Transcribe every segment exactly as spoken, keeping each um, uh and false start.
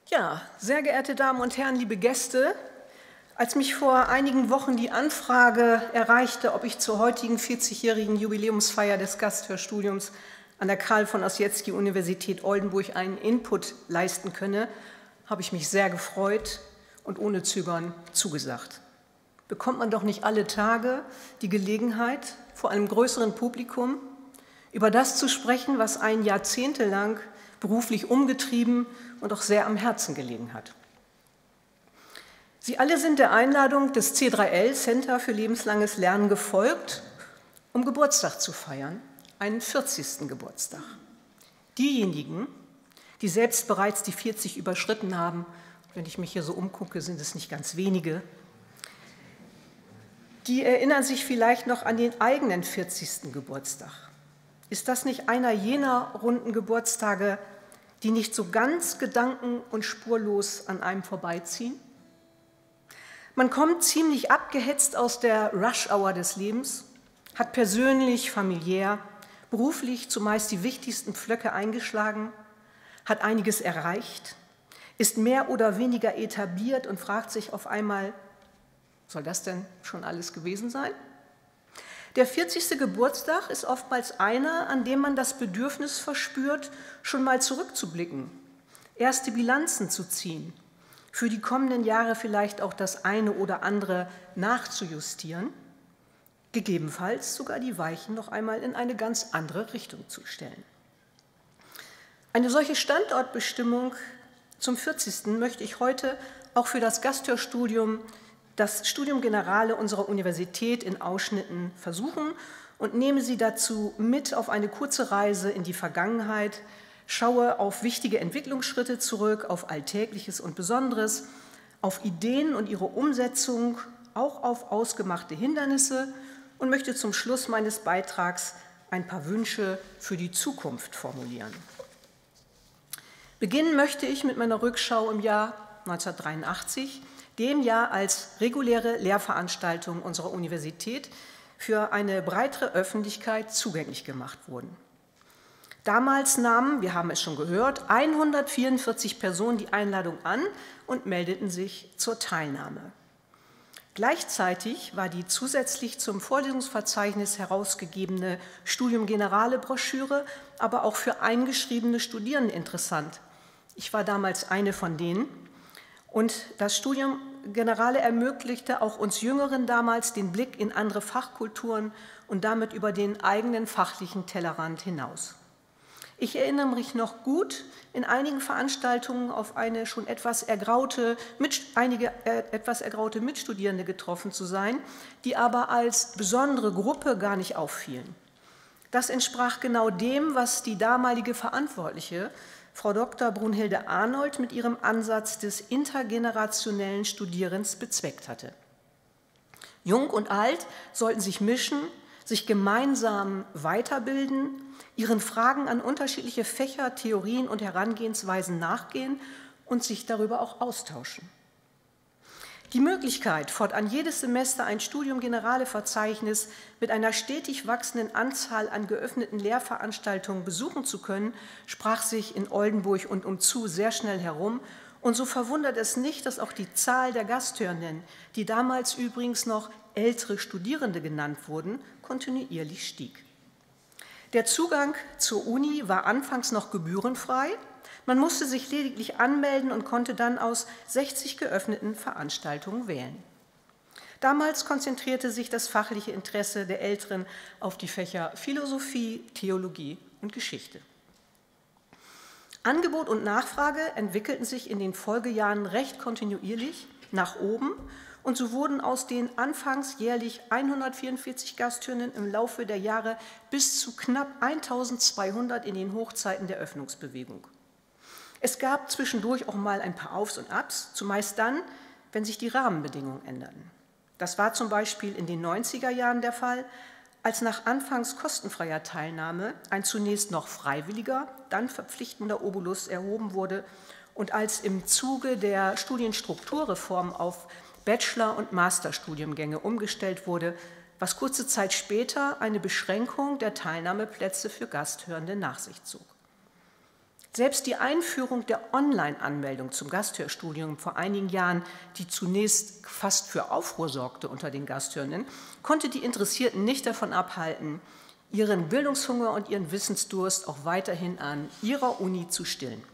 Ja, sehr geehrte Damen und Herren, liebe Gäste, als mich vor einigen Wochen die Anfrage erreichte, ob ich zur heutigen vierzigjährigen Jubiläumsfeier des Gasthörstudiums an der Karl von Ossietzky Universität Oldenburg einen Input leisten könne, habe ich mich sehr gefreut und ohne Zögern zugesagt. Bekommt man doch nicht alle Tage die Gelegenheit, vor einem größeren Publikum über das zu sprechen, was einen jahrzehntelang beruflich umgetrieben und auch sehr am Herzen gelegen hat. Sie alle sind der Einladung des C drei L Center für lebenslanges Lernen gefolgt, um Geburtstag zu feiern, einen vierzigsten Geburtstag. Diejenigen, die selbst bereits die vierzig überschritten haben, wenn ich mich hier so umgucke, sind es nicht ganz wenige, die erinnern sich vielleicht noch an den eigenen vierzigsten Geburtstag. Ist das nicht einer jener runden Geburtstage, die nicht so ganz gedanken- und spurlos an einem vorbeiziehen? Man kommt ziemlich abgehetzt aus der Rush-Hour des Lebens, hat persönlich, familiär, beruflich zumeist die wichtigsten Pflöcke eingeschlagen, hat einiges erreicht, ist mehr oder weniger etabliert und fragt sich auf einmal, soll das denn schon alles gewesen sein? Der vierzigste Geburtstag ist oftmals einer, an dem man das Bedürfnis verspürt, schon mal zurückzublicken, erste Bilanzen zu ziehen, für die kommenden Jahre vielleicht auch das eine oder andere nachzujustieren, gegebenenfalls sogar die Weichen noch einmal in eine ganz andere Richtung zu stellen. Eine solche Standortbestimmung zum vierzigsten möchte ich heute auch für das Gasthörstudium, das Studium Generale unserer Universität in Ausschnitten versuchen und nehme Sie dazu mit auf eine kurze Reise in die Vergangenheit, schaue auf wichtige Entwicklungsschritte zurück, auf Alltägliches und Besonderes, auf Ideen und ihre Umsetzung, auch auf ausgemachte Hindernisse und möchte zum Schluss meines Beitrags ein paar Wünsche für die Zukunft formulieren. Beginnen möchte ich mit meiner Rückschau im Jahr neunzehnhundertdreiundachtzig, dem Jahr als reguläre Lehrveranstaltung unserer Universität für eine breitere Öffentlichkeit zugänglich gemacht wurden. Damals nahmen, wir haben es schon gehört, hundertvierundvierzig Personen die Einladung an und meldeten sich zur Teilnahme. Gleichzeitig war die zusätzlich zum Vorlesungsverzeichnis herausgegebene Studium Generale Broschüre aber auch für eingeschriebene Studierende interessant. Ich war damals eine von denen. Und das Studium Generale ermöglichte auch uns Jüngeren damals den Blick in andere Fachkulturen und damit über den eigenen fachlichen Tellerrand hinaus. Ich erinnere mich noch gut, in einigen Veranstaltungen auf eine schon etwas ergraute, mit, einige äh, etwas ergraute Mitstudierende getroffen zu sein, die aber als besondere Gruppe gar nicht auffielen. Das entsprach genau dem, was die damalige Verantwortliche Frau Doktor Brunhilde Arnold mit ihrem Ansatz des intergenerationellen Studierens bezweckt hatte. Jung und alt sollten sich mischen, sich gemeinsam weiterbilden, ihren Fragen an unterschiedliche Fächer, Theorien und Herangehensweisen nachgehen und sich darüber auch austauschen. Die Möglichkeit, fortan jedes Semester ein Studium Generale Verzeichnis mit einer stetig wachsenden Anzahl an geöffneten Lehrveranstaltungen besuchen zu können, sprach sich in Oldenburg und umzu sehr schnell herum. Und so verwundert es nicht, dass auch die Zahl der Gasthörenden, die damals übrigens noch ältere Studierende genannt wurden, kontinuierlich stieg. Der Zugang zur Uni war anfangs noch gebührenfrei. Man musste sich lediglich anmelden und konnte dann aus sechzig geöffneten Veranstaltungen wählen. Damals konzentrierte sich das fachliche Interesse der Älteren auf die Fächer Philosophie, Theologie und Geschichte. Angebot und Nachfrage entwickelten sich in den Folgejahren recht kontinuierlich nach oben und so wurden aus den anfangs jährlich hundertvierundvierzig Gasthörenden im Laufe der Jahre bis zu knapp eintausendzweihundert in den Hochzeiten der Öffnungsbewegung. Es gab zwischendurch auch mal ein paar Aufs und Abs, zumeist dann, wenn sich die Rahmenbedingungen änderten. Das war zum Beispiel in den neunziger Jahren der Fall, als nach anfangs kostenfreier Teilnahme ein zunächst noch freiwilliger, dann verpflichtender Obolus erhoben wurde und als im Zuge der Studienstrukturreform auf Bachelor- und Masterstudiengänge umgestellt wurde, was kurze Zeit später eine Beschränkung der Teilnahmeplätze für Gasthörende nach sich zog. Selbst die Einführung der Online-Anmeldung zum Gasthörstudium vor einigen Jahren, die zunächst fast für Aufruhr sorgte unter den Gasthörenden, konnte die Interessierten nicht davon abhalten, ihren Bildungshunger und ihren Wissensdurst auch weiterhin an ihrer Uni zu stillen.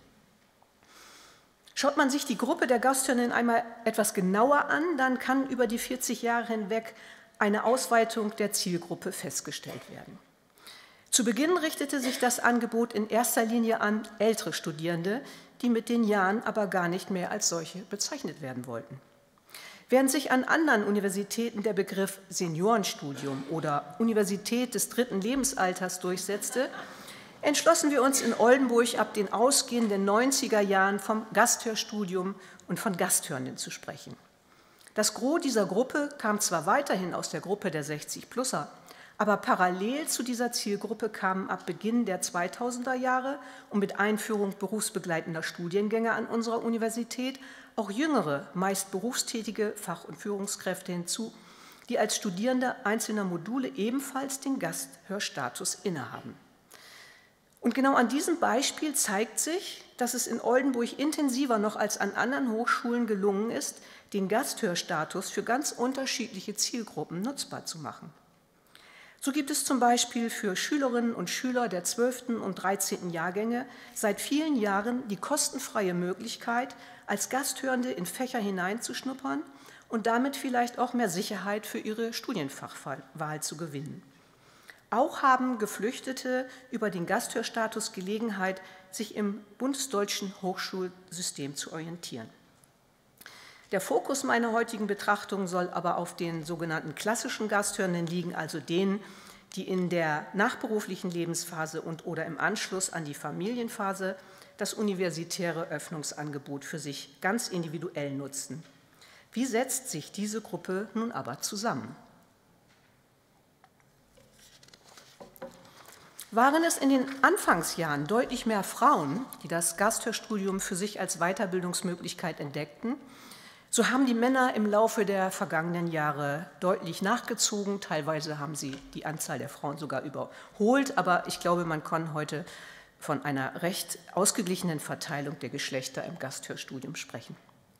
Schaut man sich die Gruppe der Gasthörenden einmal etwas genauer an, dann kann über die vierzig Jahre hinweg eine Ausweitung der Zielgruppe festgestellt werden. Zu Beginn richtete sich das Angebot in erster Linie an ältere Studierende, die mit den Jahren aber gar nicht mehr als solche bezeichnet werden wollten. Während sich an anderen Universitäten der Begriff Seniorenstudium oder Universität des dritten Lebensalters durchsetzte, entschlossen wir uns in Oldenburg ab den ausgehenden neunziger Jahren vom Gasthörstudium und von Gasthörenden zu sprechen. Das Gros dieser Gruppe kam zwar weiterhin aus der Gruppe der sechzig-Plusser, aber parallel zu dieser Zielgruppe kamen ab Beginn der zweitausender Jahre und mit Einführung berufsbegleitender Studiengänge an unserer Universität auch jüngere, meist berufstätige Fach- und Führungskräfte hinzu, die als Studierende einzelner Module ebenfalls den Gasthörstatus innehaben. Und genau an diesem Beispiel zeigt sich, dass es in Oldenburg intensiver noch als an anderen Hochschulen gelungen ist, den Gasthörstatus für ganz unterschiedliche Zielgruppen nutzbar zu machen. So gibt es zum Beispiel für Schülerinnen und Schüler der zwölften und dreizehnten Jahrgänge seit vielen Jahren die kostenfreie Möglichkeit, als Gasthörende in Fächer hineinzuschnuppern und damit vielleicht auch mehr Sicherheit für ihre Studienfachwahl zu gewinnen. Auch haben Geflüchtete über den Gasthörstatus Gelegenheit, sich im bundesdeutschen Hochschulsystem zu orientieren. Der Fokus meiner heutigen Betrachtung soll aber auf den sogenannten klassischen Gasthörenden liegen, also denen, die in der nachberuflichen Lebensphase und oder im Anschluss an die Familienphase das universitäre Öffnungsangebot für sich ganz individuell nutzten. Wie setzt sich diese Gruppe nun aber zusammen? Waren es in den Anfangsjahren deutlich mehr Frauen, die das Gasthörstudium für sich als Weiterbildungsmöglichkeit entdeckten, so haben die Männer im Laufe der vergangenen Jahre deutlich nachgezogen. Teilweise haben sie die Anzahl der Frauen sogar überholt, aber ich glaube, man kann heute von einer recht ausgeglichenen Verteilung der Geschlechter im Gasthörstudium sprechen.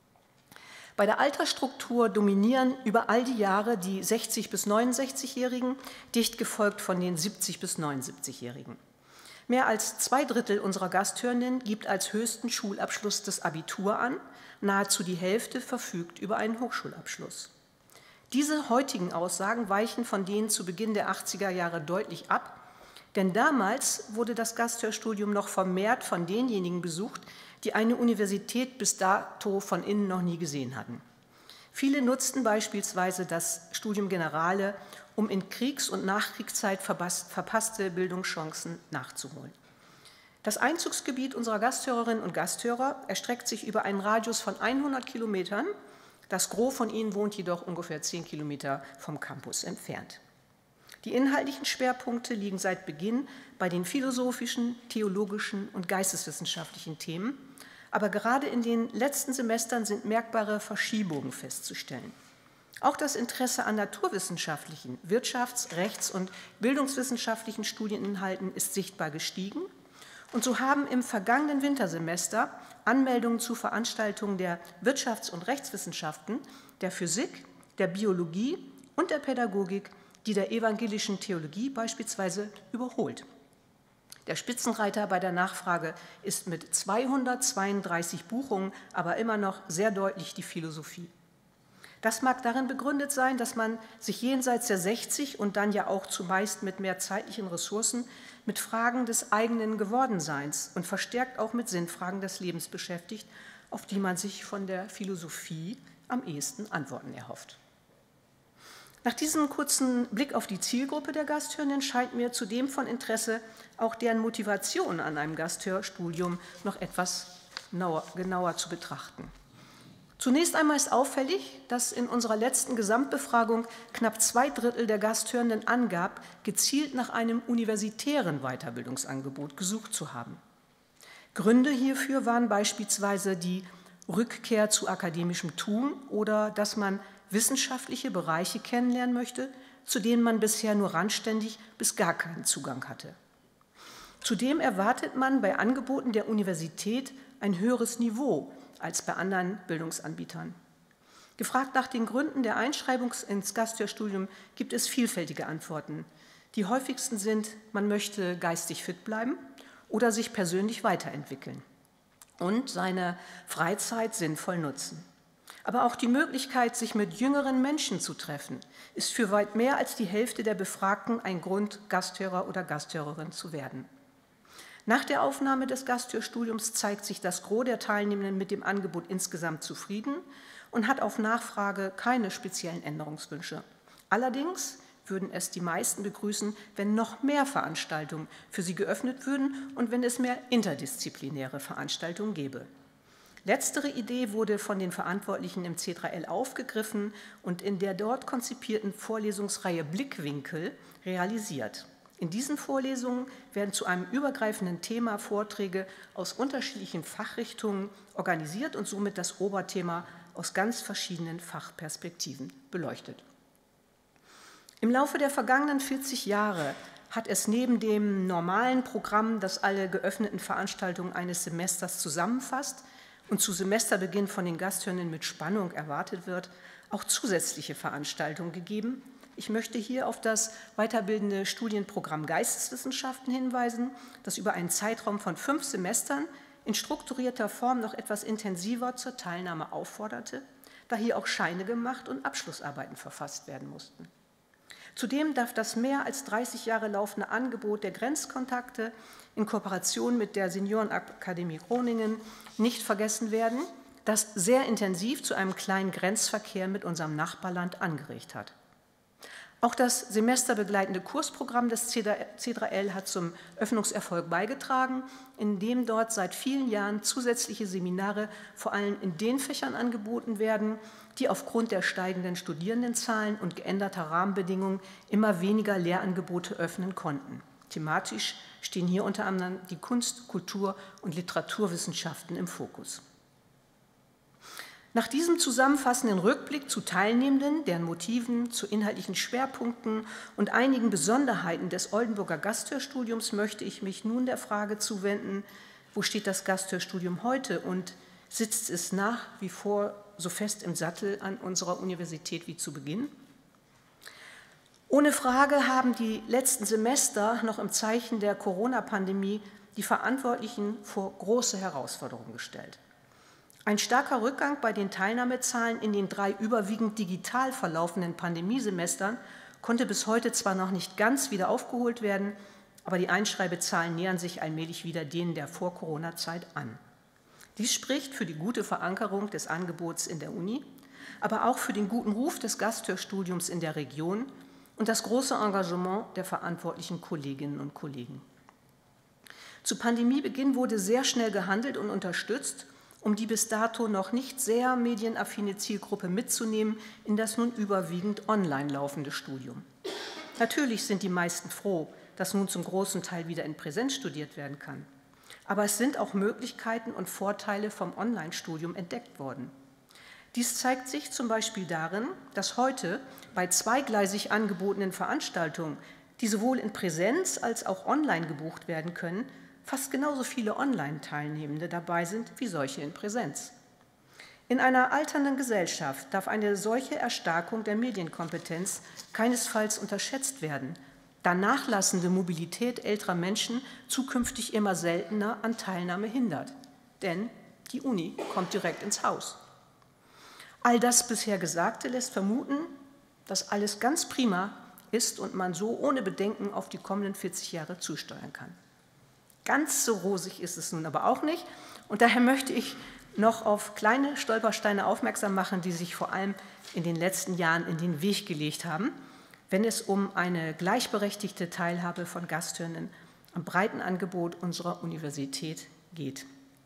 Bei der Altersstruktur dominieren über all die Jahre die sechzig- bis neunundsechzigjährigen, dicht gefolgt von den siebzig- bis neunundsiebzigjährigen. Mehr als zwei Drittel unserer Gasthörenden gibt als höchsten Schulabschluss das Abitur an, nahezu die Hälfte verfügt über einen Hochschulabschluss. Diese heutigen Aussagen weichen von denen zu Beginn der achtziger Jahre deutlich ab, denn damals wurde das Gasthörstudium noch vermehrt von denjenigen besucht, die eine Universität bis dato von innen noch nie gesehen hatten. Viele nutzten beispielsweise das Studium Generale, um in Kriegs- und Nachkriegszeit verpasste Bildungschancen nachzuholen. Das Einzugsgebiet unserer Gasthörerinnen und Gasthörer erstreckt sich über einen Radius von hundert Kilometern. Das Gros von ihnen wohnt jedoch ungefähr zehn Kilometer vom Campus entfernt. Die inhaltlichen Schwerpunkte liegen seit Beginn bei den philosophischen, theologischen und geisteswissenschaftlichen Themen, aber gerade in den letzten Semestern sind merkbare Verschiebungen festzustellen. Auch das Interesse an naturwissenschaftlichen, wirtschafts-, rechts- und bildungswissenschaftlichen Studieninhalten ist sichtbar gestiegen. Und so haben im vergangenen Wintersemester Anmeldungen zu Veranstaltungen der Wirtschafts- und Rechtswissenschaften, der Physik, der Biologie und der Pädagogik, die der evangelischen Theologie beispielsweise überholt. Der Spitzenreiter bei der Nachfrage ist mit zweihundertzweiunddreißig Buchungen aber immer noch sehr deutlich die Philosophie. Das mag darin begründet sein, dass man sich jenseits der sechzig und dann ja auch zumeist mit mehr zeitlichen Ressourcen mit Fragen des eigenen Gewordenseins und verstärkt auch mit Sinnfragen des Lebens beschäftigt, auf die man sich von der Philosophie am ehesten Antworten erhofft. Nach diesem kurzen Blick auf die Zielgruppe der Gasthörenden scheint mir zudem von Interesse, auch deren Motivation an einem Gasthörstudium noch etwas genauer zu betrachten. Zunächst einmal ist auffällig, dass in unserer letzten Gesamtbefragung knapp zwei Drittel der Gasthörenden angab, gezielt nach einem universitären Weiterbildungsangebot gesucht zu haben. Gründe hierfür waren beispielsweise die Rückkehr zu akademischem Tun oder dass man wissenschaftliche Bereiche kennenlernen möchte, zu denen man bisher nur randständig bis gar keinen Zugang hatte. Zudem erwartet man bei Angeboten der Universität ein höheres Niveau als bei anderen Bildungsanbietern. Gefragt nach den Gründen der Einschreibung ins Gasthörstudium gibt es vielfältige Antworten. Die häufigsten sind, man möchte geistig fit bleiben oder sich persönlich weiterentwickeln und seine Freizeit sinnvoll nutzen. Aber auch die Möglichkeit, sich mit jüngeren Menschen zu treffen, ist für weit mehr als die Hälfte der Befragten ein Grund, Gasthörer oder Gasthörerin zu werden. Nach der Aufnahme des Gasthörstudiums zeigt sich das Gros der Teilnehmenden mit dem Angebot insgesamt zufrieden und hat auf Nachfrage keine speziellen Änderungswünsche. Allerdings würden es die meisten begrüßen, wenn noch mehr Veranstaltungen für sie geöffnet würden und wenn es mehr interdisziplinäre Veranstaltungen gäbe. Letztere Idee wurde von den Verantwortlichen im C drei L aufgegriffen und in der dort konzipierten Vorlesungsreihe Blickwinkel realisiert. In diesen Vorlesungen werden zu einem übergreifenden Thema Vorträge aus unterschiedlichen Fachrichtungen organisiert und somit das Oberthema aus ganz verschiedenen Fachperspektiven beleuchtet. Im Laufe der vergangenen vierzig Jahre hat es neben dem normalen Programm, das alle geöffneten Veranstaltungen eines Semesters zusammenfasst und zu Semesterbeginn von den Gasthörenden mit Spannung erwartet wird, auch zusätzliche Veranstaltungen gegeben. Ich möchte hier auf das weiterbildende Studienprogramm Geisteswissenschaften hinweisen, das über einen Zeitraum von fünf Semestern in strukturierter Form noch etwas intensiver zur Teilnahme aufforderte, da hier auch Scheine gemacht und Abschlussarbeiten verfasst werden mussten. Zudem darf das mehr als dreißig Jahre laufende Angebot der Grenzkontakte in Kooperation mit der Seniorenakademie Groningen nicht vergessen werden, das sehr intensiv zu einem kleinen Grenzverkehr mit unserem Nachbarland angeregt hat. Auch das semesterbegleitende Kursprogramm des C drei L hat zum Öffnungserfolg beigetragen, indem dort seit vielen Jahren zusätzliche Seminare vor allem in den Fächern angeboten werden, die aufgrund der steigenden Studierendenzahlen und geänderter Rahmenbedingungen immer weniger Lehrangebote öffnen konnten. Thematisch stehen hier unter anderem die Kunst-, Kultur- und Literaturwissenschaften im Fokus. Nach diesem zusammenfassenden Rückblick zu Teilnehmenden, deren Motiven, zu inhaltlichen Schwerpunkten und einigen Besonderheiten des Oldenburger Gasthörstudiums möchte ich mich nun der Frage zuwenden, wo steht das Gasthörstudium heute und sitzt es nach wie vor so fest im Sattel an unserer Universität wie zu Beginn? Ohne Frage haben die letzten Semester noch im Zeichen der Corona-Pandemie die Verantwortlichen vor große Herausforderungen gestellt. Ein starker Rückgang bei den Teilnahmezahlen in den drei überwiegend digital verlaufenden Pandemiesemestern konnte bis heute zwar noch nicht ganz wieder aufgeholt werden, aber die Einschreibezahlen nähern sich allmählich wieder denen der Vor-Corona-Zeit an. Dies spricht für die gute Verankerung des Angebots in der Uni, aber auch für den guten Ruf des Gasthörstudiums in der Region und das große Engagement der verantwortlichen Kolleginnen und Kollegen. Zu Pandemiebeginn wurde sehr schnell gehandelt und unterstützt, um die bis dato noch nicht sehr medienaffine Zielgruppe mitzunehmen in das nun überwiegend online laufende Studium. Natürlich sind die meisten froh, dass nun zum großen Teil wieder in Präsenz studiert werden kann. Aber es sind auch Möglichkeiten und Vorteile vom Online-Studium entdeckt worden. Dies zeigt sich zum Beispiel darin, dass heute bei zweigleisig angebotenen Veranstaltungen, die sowohl in Präsenz als auch online gebucht werden können, fast genauso viele Online-Teilnehmende dabei sind wie solche in Präsenz. In einer alternden Gesellschaft darf eine solche Erstarkung der Medienkompetenz keinesfalls unterschätzt werden, da nachlassende Mobilität älterer Menschen zukünftig immer seltener an Teilnahme hindert. Denn die Uni kommt direkt ins Haus. All das bisher Gesagte lässt vermuten, dass alles ganz prima ist und man so ohne Bedenken auf die kommenden vierzig Jahre zusteuern kann. Ganz so rosig ist es nun aber auch nicht und daher möchte ich noch auf kleine Stolpersteine aufmerksam machen, die sich vor allem in den letzten Jahren in den Weg gelegt haben, wenn es um eine gleichberechtigte Teilhabe von Gasthörenden am breiten Angebot unserer Universität geht.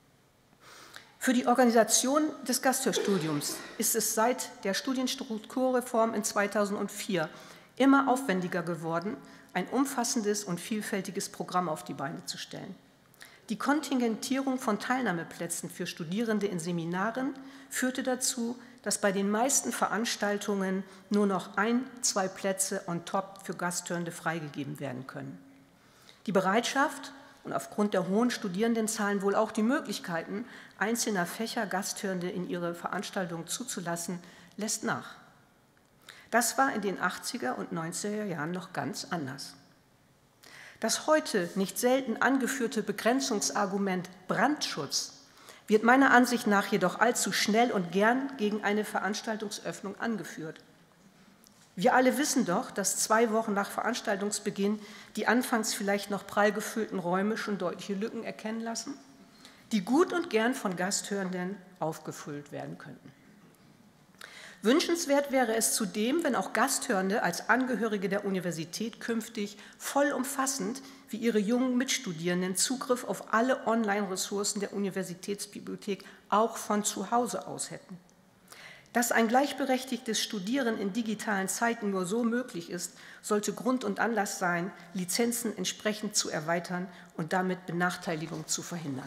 Für die Organisation des Gasthörstudiums ist es seit der Studienstrukturreform in zweitausendvier immer aufwendiger geworden, ein umfassendes und vielfältiges Programm auf die Beine zu stellen. Die Kontingentierung von Teilnahmeplätzen für Studierende in Seminaren führte dazu, dass bei den meisten Veranstaltungen nur noch ein, zwei Plätze on top für Gasthörende freigegeben werden können. Die Bereitschaft und aufgrund der hohen Studierendenzahlen wohl auch die Möglichkeiten einzelner Fächer Gasthörende in ihre Veranstaltungen zuzulassen, lässt nach. Das war in den achtziger und neunziger Jahren noch ganz anders. Das heute nicht selten angeführte Begrenzungsargument Brandschutz wird meiner Ansicht nach jedoch allzu schnell und gern gegen eine Veranstaltungsöffnung angeführt. Wir alle wissen doch, dass zwei Wochen nach Veranstaltungsbeginn die anfangs vielleicht noch prall gefüllten Räume schon deutliche Lücken erkennen lassen, die gut und gern von Gasthörenden aufgefüllt werden könnten. Wünschenswert wäre es zudem, wenn auch Gasthörende als Angehörige der Universität künftig vollumfassend wie ihre jungen Mitstudierenden Zugriff auf alle Online-Ressourcen der Universitätsbibliothek auch von zu Hause aus hätten. Dass ein gleichberechtigtes Studieren in digitalen Zeiten nur so möglich ist, sollte Grund und Anlass sein, Lizenzen entsprechend zu erweitern und damit Benachteiligung zu verhindern.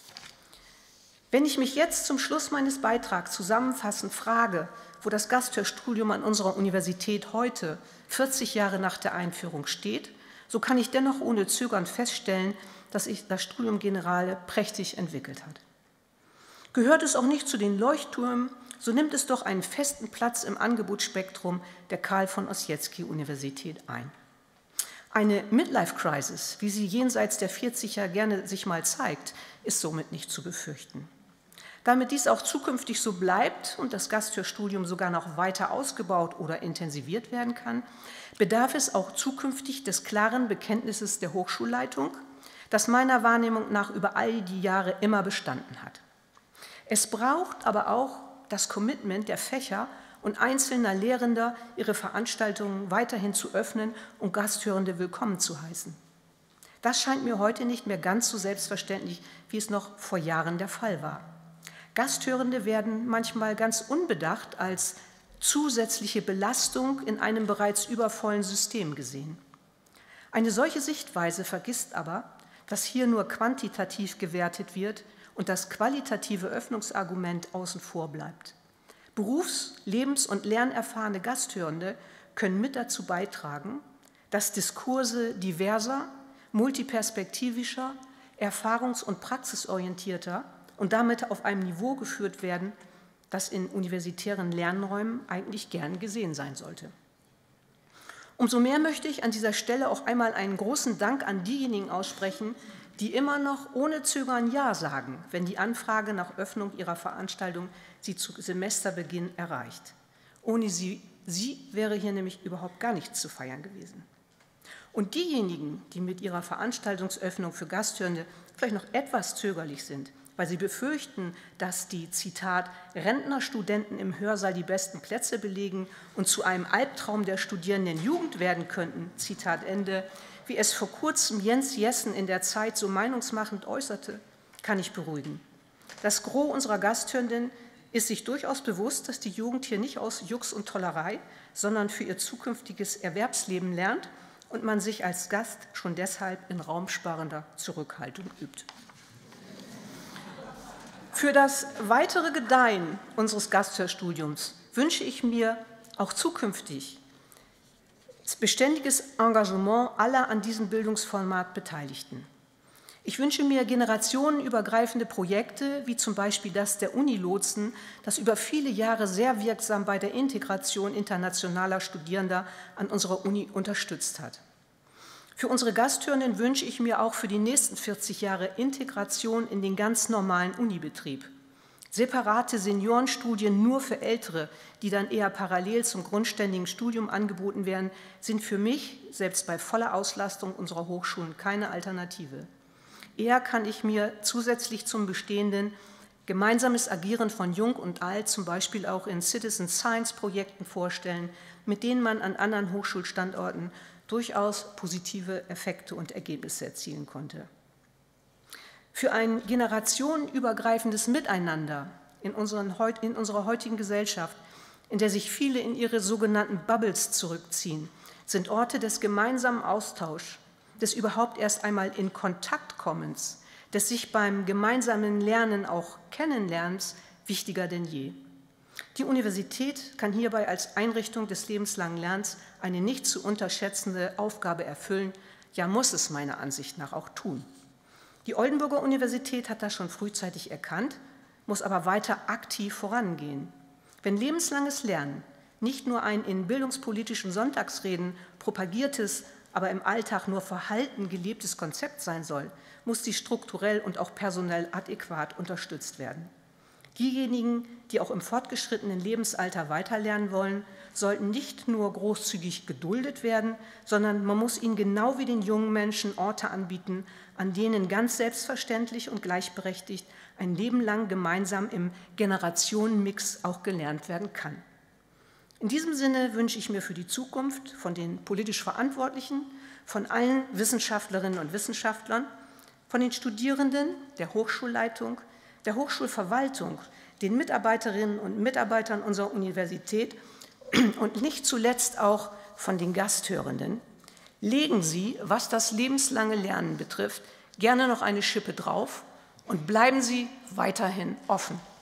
Wenn ich mich jetzt zum Schluss meines Beitrags zusammenfassend frage, wo das Gasthörstudium an unserer Universität heute, vierzig Jahre nach der Einführung, steht, so kann ich dennoch ohne Zögern feststellen, dass sich das Studium Generale prächtig entwickelt hat. Gehört es auch nicht zu den Leuchttürmen, so nimmt es doch einen festen Platz im Angebotsspektrum der Karl von Ossietzky Universität ein. Eine Midlife-Crisis, wie sie jenseits der vierziger gerne sich mal zeigt, ist somit nicht zu befürchten. Damit dies auch zukünftig so bleibt und das Gasthörstudium sogar noch weiter ausgebaut oder intensiviert werden kann, bedarf es auch zukünftig des klaren Bekenntnisses der Hochschulleitung, das meiner Wahrnehmung nach über all die Jahre immer bestanden hat. Es braucht aber auch das Commitment der Fächer und einzelner Lehrender, ihre Veranstaltungen weiterhin zu öffnen und Gasthörende willkommen zu heißen. Das scheint mir heute nicht mehr ganz so selbstverständlich, wie es noch vor Jahren der Fall war. Gasthörende werden manchmal ganz unbedacht als zusätzliche Belastung in einem bereits übervollen System gesehen. Eine solche Sichtweise vergisst aber, dass hier nur quantitativ gewertet wird und das qualitative Öffnungsargument außen vor bleibt. Berufs-, Lebens- und lernerfahrene Gasthörende können mit dazu beitragen, dass Diskurse diverser, multiperspektivischer, erfahrungs- und praxisorientierter und damit auf einem Niveau geführt werden, das in universitären Lernräumen eigentlich gern gesehen sein sollte. Umso mehr möchte ich an dieser Stelle auch einmal einen großen Dank an diejenigen aussprechen, die immer noch ohne Zögern Ja sagen, wenn die Anfrage nach Öffnung ihrer Veranstaltung sie zu Semesterbeginn erreicht. Ohne sie, sie wäre hier nämlich überhaupt gar nichts zu feiern gewesen. Und diejenigen, die mit ihrer Veranstaltungsöffnung für Gasthörende vielleicht noch etwas zögerlich sind, weil sie befürchten, dass die, Zitat, Rentnerstudenten im Hörsaal die besten Plätze belegen und zu einem Albtraum der studierenden Jugend werden könnten, Zitat Ende, wie es vor kurzem Jens Jessen in der Zeit so meinungsmachend äußerte, kann ich beruhigen. Das Gros unserer Gasthörenden ist sich durchaus bewusst, dass die Jugend hier nicht aus Jux und Tollerei, sondern für ihr zukünftiges Erwerbsleben lernt und man sich als Gast schon deshalb in raumsparender Zurückhaltung übt. Für das weitere Gedeihen unseres Gasthörstudiums wünsche ich mir auch zukünftig beständiges Engagement aller an diesem Bildungsformat Beteiligten. Ich wünsche mir generationenübergreifende Projekte, wie zum Beispiel das der Unilotsen, das über viele Jahre sehr wirksam bei der Integration internationaler Studierender an unserer Uni unterstützt hat. Für unsere Gasthörenden wünsche ich mir auch für die nächsten vierzig Jahre Integration in den ganz normalen Unibetrieb. Separate Seniorenstudien nur für Ältere, die dann eher parallel zum grundständigen Studium angeboten werden, sind für mich, selbst bei voller Auslastung unserer Hochschulen, keine Alternative. Eher kann ich mir zusätzlich zum bestehenden gemeinsames Agieren von Jung und Alt, zum Beispiel auch in Citizen Science-Projekten vorstellen, mit denen man an anderen Hochschulstandorten durchaus positive Effekte und Ergebnisse erzielen konnte. Für ein generationenübergreifendes Miteinander in, unseren, in unserer heutigen Gesellschaft, in der sich viele in ihre sogenannten Bubbles zurückziehen, sind Orte des gemeinsamen Austauschs, des überhaupt erst einmal in Kontakt kommens, des sich beim gemeinsamen Lernen auch Kennenlernens wichtiger denn je. Die Universität kann hierbei als Einrichtung des lebenslangen Lernens eine nicht zu unterschätzende Aufgabe erfüllen, ja muss es meiner Ansicht nach auch tun. Die Oldenburger Universität hat das schon frühzeitig erkannt, muss aber weiter aktiv vorangehen. Wenn lebenslanges Lernen nicht nur ein in bildungspolitischen Sonntagsreden propagiertes, aber im Alltag nur verhalten gelebtes Konzept sein soll, muss sie strukturell und auch personell adäquat unterstützt werden. Diejenigen, die auch im fortgeschrittenen Lebensalter weiterlernen wollen, sollten nicht nur großzügig geduldet werden, sondern man muss ihnen genau wie den jungen Menschen Orte anbieten, an denen ganz selbstverständlich und gleichberechtigt ein Leben lang gemeinsam im Generationenmix auch gelernt werden kann. In diesem Sinne wünsche ich mir für die Zukunft von den politisch Verantwortlichen, von allen Wissenschaftlerinnen und Wissenschaftlern, von den Studierenden, der Hochschulleitung, der Hochschulverwaltung, den Mitarbeiterinnen und Mitarbeitern unserer Universität und nicht zuletzt auch von den Gasthörenden. Legen Sie, was das lebenslange Lernen betrifft, gerne noch eine Schippe drauf und bleiben Sie weiterhin offen.